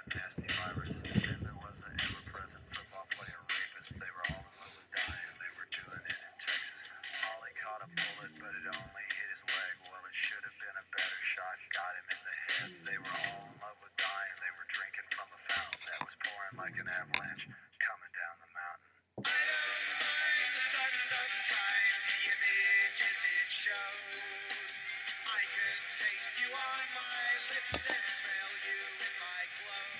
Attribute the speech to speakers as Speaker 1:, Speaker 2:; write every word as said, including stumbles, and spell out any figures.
Speaker 1: nasty virus. Then there was an ever-present football player rapist. They were all in love with dying. They were doing it in Texas. Molly caught a bullet, but it only hit his leg. Well, it should have been a better shot. Got him in the head. They were all in love with dying. They were drinking from a fountain that was pouring like an avalanche coming down the mountain. I don't mind the sun sometimes, the images it shows. I can taste you on my lips and smell you in my clothes.